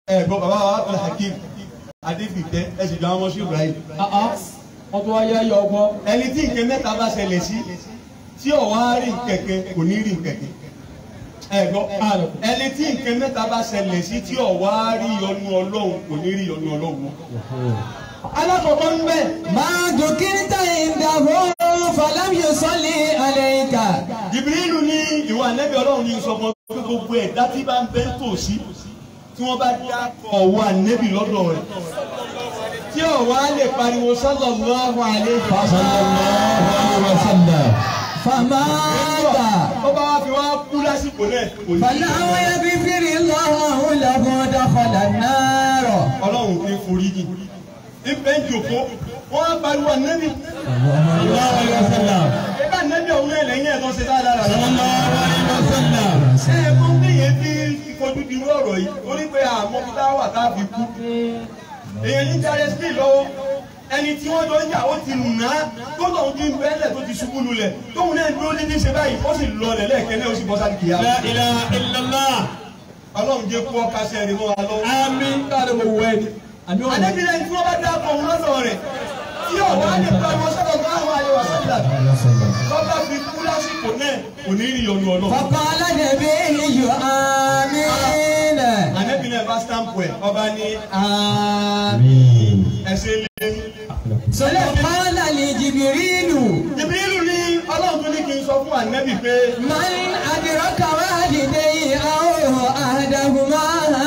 Ẹ̀gbọ́n bàbá wa Abdul Hakim Adébìtẹ́ ẹ̀sìn ìjọ àwọn ọmọ sí Ibrahim. Wọ́n tún wáyé ayé ọgbọ́n. Ẹni tí nǹkan mẹ́ta bá ṣẹlẹ̀ sí tí ọ̀wá rí kẹ̀kẹ́ kò ní rí kẹ̀kẹ́. Ẹ̀gbọ́n ẹni tí nǹkan mẹ́ta bá ṣẹlẹ̀ sí tí ọ̀wá rí yọ́nú Ọlọ́run kò ní rí yọ́nú Ọlọ́run. Alákọ̀ọ́kọ́ ń bẹ̀. Máa dùkítà ìdàgbò fàlámì sọ́lé àlẹ́yìnká. Jibrilu ní ìwà Ànábì Ọlọ́run ní ìsọmọ pé gbogbo ẹ̀dá tí bá ń bẹ tòsí tí wọ́n bá dá ọ̀wọ́ Ànábì lọ́dọ̀ rẹ̀ tí ọ̀wọ́ á lè pariwo sallallahu alaihi wasallam. Fàmáàdà. Ó bá wá fi wá kú lásìkò náà. Fàláwọ̀ yẹ bí fìrí lọ́wọ́ lọ́wọ́ dákọ̀lá náà. Ọlọ́run fi forí jì. Ìfẹ́ jòkó wọ́n á pariwo Ànábì. Sallallahu alaihi wasallam. Ẹgbẹ́ Ànábì ọ̀hún náà lẹ́yìn ẹ̀ tó ṣe dáadáa. Sallallahu alaihi wasallam. Ṣé ẹ fún bíyẹn tí ìfojú di irú ọ̀rọ̀ yìí? Torí pé àmọ́ bí táwà tá a fi kú. Èèyàn ní Charles P lọ́wọ́. Ẹni tí wọ́n jọ ń jà ó ti nà á tó lọ́hún ti ń bẹ́lẹ̀ tó ti ṣubú lulẹ̀ tóun náà dúró ní ṣe báyìí ó sì lọ lẹ̀ lẹ́ẹ̀kẹ́ náà ó sì bọ́ sáré kìí. La ilaha illallah. Ọlọ́run jẹ́ kú ọkà sí ẹ̀rí mọ́ wa lọ́wọ́. Àmín. Káàdé mo wọ ẹni. Adébílẹ̀ tí wọ́n bá dá ọkọ̀ òun lọ́dọ̀ rẹ̀ tí ọ̀wá lè pa ọmọ sọ́dọ̀ tó àwọn àyẹ̀wò àṣàlà lọ́ba fi kú lásìkò náà kò ní rí ọ̀nù ọ̀nà. Fọ́kọ́ aládẹ̀bí iyọ̀ àmín. Adébílẹ̀ bá stamp ẹ̀ ọba ní àmín ẹ̀sẹ̀ lé. Sọlẹ̀ kọ́lá ní Jìbìrìlù. Jìbìrìlù ní Ọlọ́run tó ní kí n sọ fún Ànábì pé. Man adraka walidayhi aw ahadahuma.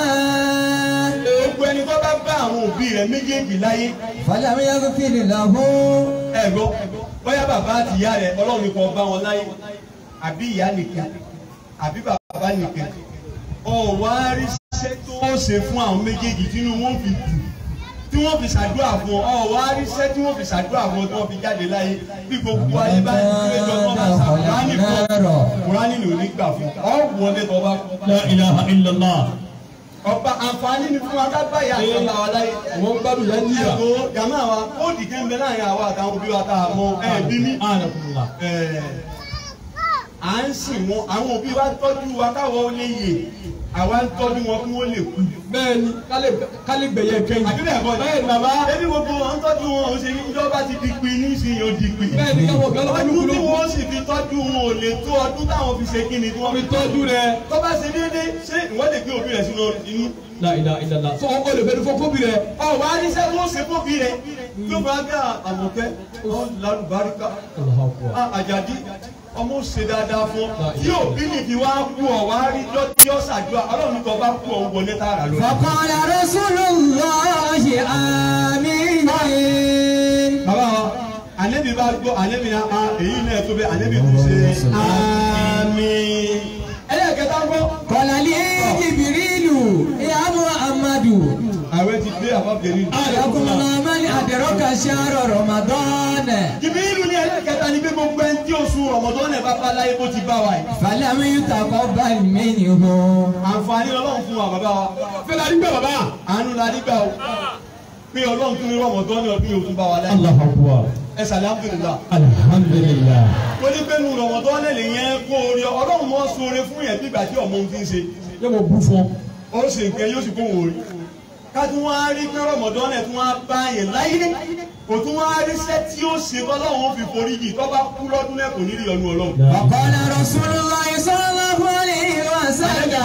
Gbogbo ẹni tó bá bá àwọn òbí rẹ̀ méjèèjì láyé. Falam yaghfir lahu. Ẹ̀gbọ́ bóyá bàbá àti ìyá rẹ̀ Ọlọ́run ní kó bá wọn láyé àbí ìyá nìkan àbí bàbá nìkan. Ọ̀wá rí iṣẹ́ tó ṣe fún àwọn méjèèjì tínú wọn fi dùn tí wọ́n fi ṣàdúrà fún ọ wá rí iṣẹ́ tí wọ́n fi ṣàdúrà fún ọ tí wọ́n fi jáde láyé bí gbogbo ayé bá ń gbé jọ tó bá ṣàkùránì fún Kùránì ní onígbà fún ọ wọlé tó bá kú. La ilaha illallah. Ọba àǹfààní ni fún wa ká báyà àtàlà wa láyé. Wọ́n gbádùn yẹn níyà. Ẹ̀kọ́ jàmáà wa ó dìgẹ́ ń bẹ láàrin àwa àtàwọn òbí wa tá a mọ ẹ̀ẹ́dí ní. À ń sìn wọn àwọn òbí wa tọ́jú wa káwọ́ ó lè yè àwa ń tọ́jú wọn kí wọ́n lè kú. Bẹ́ẹ̀ni kálí gbẹ̀yẹ kẹ́yìn. Àbíbẹ̀ ẹ̀kọ́ bẹ́ẹ̀ ni bàbá. Ebi gbogbo wọn ń tọ́jú wọn ò ṣe ní ìjọba ti di pin ní ìsìn yóò di pin. Bẹ́ẹ̀ni káwọn ọ̀gá lọ́wọ́ ọdún tí wọ́n sì fi tọ́jú wọn ò lè tó ọdún táwọn fi ṣe kíni tí wọ́n fi tọ́jú rẹ̀. Tó bá ṣe déédéé ṣé ìwọ́n lè gbé òbí rẹ̀ sínú inú. La ilaha illallah. Fọ ọkọ lè fẹ́ fọ kóbi rẹ̀. Ọ̀wá aníṣẹ́ tó ṣe fóbi rẹ̀. Yóò bá gbé Àmọ̀kẹ́ lálùbáríkà. Àjàdí ọmọ ṣe dáadáa fún tí òbí nìbí wá kú ọ wá rí jọ tí ó ṣàdúrà Ọlọ́run tó bá kú ọ wọlé tààrà lọ. Faqala Rasulullahi àmín. Bàbá wa Ànábì bá gbọ́ Ànábì náà èyí náà tó bẹ Ànábì tó ṣe àmín. Ẹlẹ́kẹ̀ta gbọ́. Qala li Jibrilu ya Muhammadu. Àwẹ̀ ti dé àbábẹ̀rẹ̀. Ayakumullahu man adraka shahra Ramadan. Jibrilu ní ẹlẹ́kẹ̀ta ní pé gbogbo ẹni tí oṣù Ramadan bá bá láyé bó ti bá wa yìí. Falam yutaqabbal minhu. Àǹfààní Ọlọ́run fún wa bàbá wa. Fẹ́lá nígbà bàbá. Àánú la nígbà o. Pé Ọlọ́run tún ní Ramadan ní ọdún yóò tún bá wa láyé. Allahu Akbar. Ẹ sàlẹ̀ alhamdulillah. Alhamdulillah. Ó ní pé nu Ramadan lè yẹn kó orí Ọlọ́run mọ́ sóore fún yẹn bí ìgbà tí ọmọ ohun ti ń ṣe. Yóò mọ̀ bú fún ọ. Ó ṣe nǹkan yóò sì kó wò rí. Ká tún wá rí pé Ramadan ẹ̀ tún wá bá yẹn láyé. Kò tún wá rí iṣẹ́ tí ó ṣe bọ́lọ́run fi forí jì tó bá kú lọ́dún náà kò ní rí ọnu Ọlọ́run. Wa qala Rasulullahi sallallahu alaihi wasallam.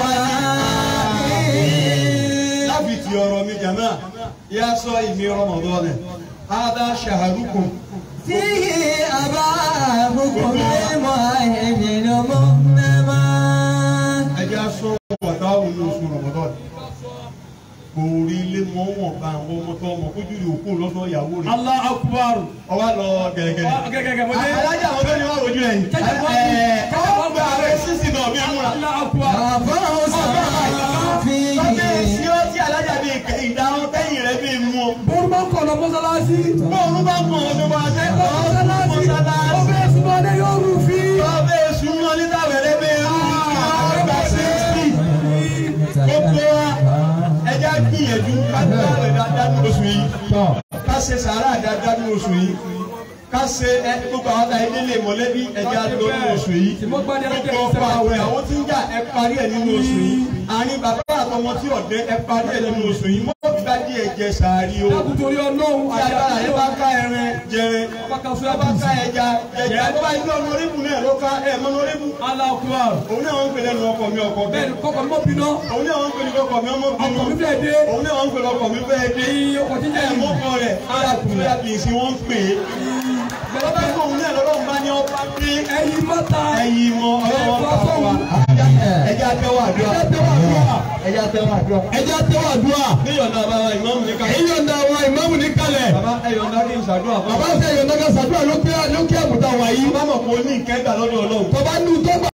Láfi ti ọ̀rọ̀ mi jàmá, yá sọ ìmí Ramadan ẹ̀. Hada shaharukum. Fihi ababukum al-mu'min mu'mina. Ẹjẹ́ aṣọ wàtá òun ní oṣù Ramadan. Kò rí ilé mọ́ wọn bá àwọn ọmọ tó ọmọ kójú rí òkú lọ́dọ̀ ìyàwó rẹ̀. Allahu Akbar. Ọwá lọ gẹ̀rẹ́gẹ̀rẹ́. Gẹ́gẹ́gẹ́ mo dé. Alájà àwọn tó ní wá wojú ẹ̀yìn. Ọwọ́ gba ààrẹ sísì náà bí múra. Allahu Akbar. Bàbá ọ̀sán fi Lọ́bẹ̀ sí ó tí alájà bí ìdáhùn tẹ́yìn rẹ̀ bí mú ọ. Bọ́ọ̀lù máa ń kọ̀ lọ mọ́sálásí. Bọ́ọ̀lù bá mú ọdún bá jẹ́ Mọ́sálásí. Ọbẹ̀ ẹ̀sùn náà lè yóò rú fi. Lọ́bẹ̀ èṣù náà ní tàbẹ̀rẹ̀ bí rú. Àgbà sísì. Gbogbo wa ẹja gbìyànjú ká gbà rẹ̀ dáadáa ní oṣù yìí. Ká ṣe sàárà dáadáa ní oṣù yìí. ká ṣe gbogbo àwọn àtàyè délé mọ̀lẹ́bí ẹ̀jẹ̀ àdúgbò nínú oṣù yìí. gbogbo ọkọ àtìyàwó tí ń jà ẹ parí ẹ̀ nínú oṣù yìí. àárín bàbá àtọmọ tí ọ̀dẹ́ ẹ parí ẹ̀ nínú oṣù yìí. mọ́ bí bá dí ẹ̀jẹ̀ sàárì o. nítorí ọlọ́run agbára yẹn bá ká ẹran jẹrin. bá ká ẹja ẹja tó bá yí ọ̀nọ́rẹ́bù náà ló ká ẹ̀ mọ́nọ́rẹ́bù. aláàkúrà. òun náà wọ́n ń pè lẹ́nu ọkọ̀ mi ọkọ̀ bẹ́ẹ̀. bẹ́ẹ̀ni kọ́kọ́ mi mọ́ bínú. òun náà wọ́n ń pè ní ọkọ̀ mi ọmọ bínú. ọkọ̀ mi fẹ́ dé. òun náà wọ́n ń pè lọ́kọ̀ mi fẹ́ dé. ọkọ̀ jíjẹ ẹ̀ mọ́kọ̀ rẹ̀ alákùnrin kì í sí wọ́n ń pè é. bẹ́ẹ̀ kó òun náà lọ́lọ́run bá ní ọba pé ẹyin mọ́ta. ẹyin mọ́ ọlọ́wọ́ bá wà. ẹja tẹ́wọ́ àdúrà. ẹja tẹ́wọ́ àdúrà. ẹja tẹ́wọ́ àdúrà. níyọ̀nà bàbá ìmáàmù ní kalẹ̀. níyọ̀nà wa ìmáàmù ní kalẹ̀. bàbá ẹ̀yọ̀nà kí n ṣàdúrà fún wa. bàbá ṣe ìyọ̀nà kan ṣàdúrà lókè àbùtà wàyí. bàbá mọ̀ pé o ní ìkẹ́gbà lọ́dọ̀ Ọlọ́run. bàbá nù tó gbà.